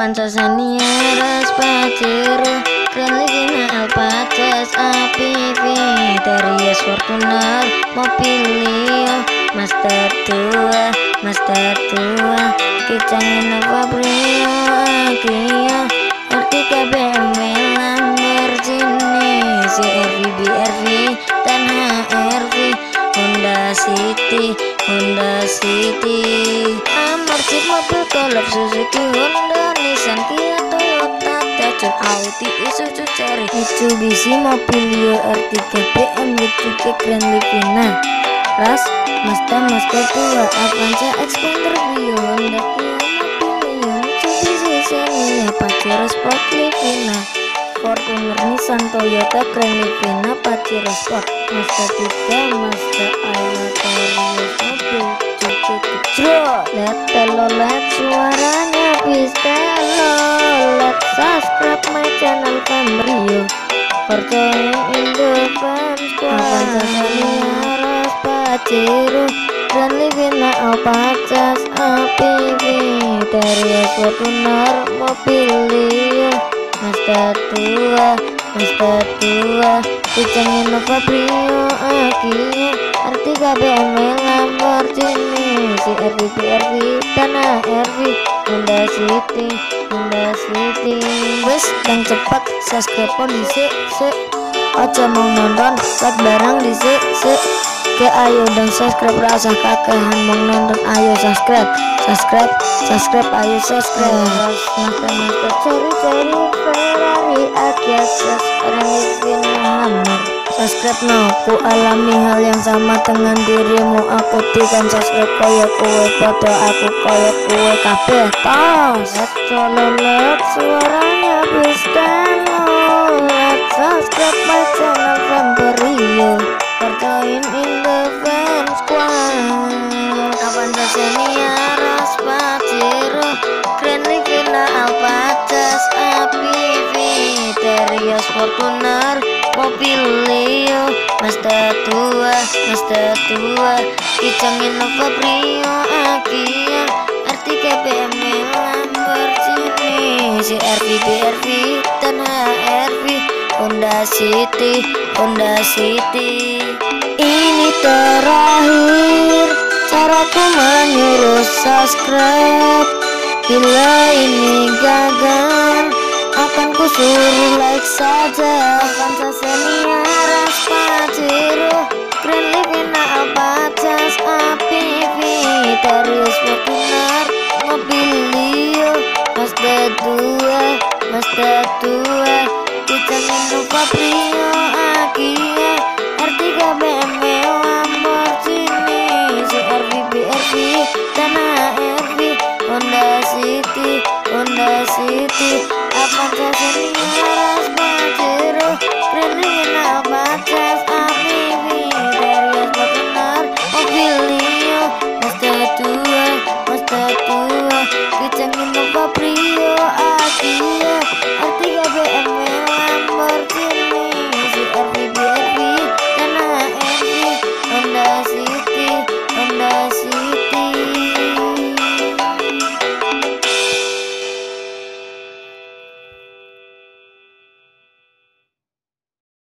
Avanza Xenia, Pajero, Grand Livina, Alpacas, APV, Terios Fortuner, Mobilio, Master tua, Kicang Innova Brio, Agio, Artika BMW, Lamborghini, CRV, BRV, dan HRV, Honda City, Jeep, mobil golf, Suzuki, Honda, Nissan, Kia, Toyota, Daihatsu, Audi, Isuzu, Cherry, Mitsubishi, Mobilio, R3, BMW 3, Grand Livina, Ras, Mazda tua, Avanza, Xpander, Brio, Honda, Kia, Mobilio, Mitsubishi, Xenia, Pajero, Sport, Livina, Fortuner, Nissan, Toyota, Grand Livina, Pajero Sport, Mazda 3, Mazda Ayla, Terios mobil, let suaranya Pistelo, let subscribe my channel Cambrio, percaya in the fans squad. Avanza Xenia, Pajero, Grand Livina, Alpacas, APV, Terios Fortuner, Mobilio, Mazda tua, Kicang Innova Brio, Agio, R3, BMW, Lamborghini, CRV, BRV, dan HRV, Honda City. Wes yang cepat subscribe dhisik, aja mau nonton, like barang dhisik, ke ayo dan subscribe, rasa kakehan mau nonton, ayo subscribe, ayo subscribe. Master cari Ferrari, Agias, Livina, Hammer. Subscribe now, ku alami hal yang sama dengan dirimu. Aku dikan subscribe kaya kue, foto aku kaya kue kabeh tos. Let suaranya Pistelo, let subscribe my channel Cambrio, perjoin in the fans squad. Avanza Xenia, Pajero, Grand Livina, Alpacas, APV, Terios Fortuner, Mobilio, Mazda tua, Kicang Innova Brio, Agio, R3, BMW, Lamborghini, CRV, BRV, dan HRV, Honda City. Ini terakhir caraku menyuruh subscribe. Bila ini gagal, akan ku suruh like saja. Avanza Xenia, Pajero, Grand Livina, Alpacas, APV, Terios Fortuner, Mobilio, Mazda tua, Kicang Innova Brio,